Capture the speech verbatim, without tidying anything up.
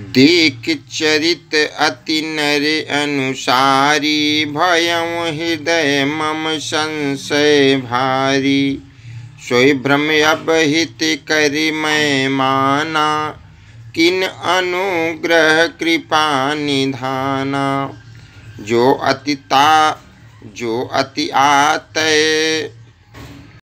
देख चरित अति नर अनुसारी, भयं हृदय मम संशय भारी। सोई भ्रम अबहित करि मैं माना, किन अनुग्रह कृपा निधाना। जो अति ता जो अति आतय